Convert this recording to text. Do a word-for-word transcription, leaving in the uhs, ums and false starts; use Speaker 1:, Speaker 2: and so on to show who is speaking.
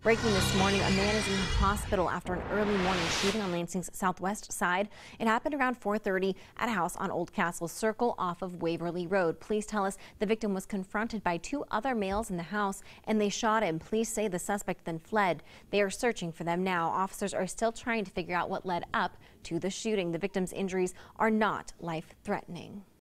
Speaker 1: Breaking this morning, a man is in the hospital after an early morning shooting on Lansing's southwest side. It happened around four thirty at a house on Old Castle Circle off of Waverly Road. Police tell us the victim was confronted by two other males in the house and they shot him. Police say the suspect then fled. They are searching for them now. Officers are still trying to figure out what led up to the shooting. The victim's injuries are not life-threatening.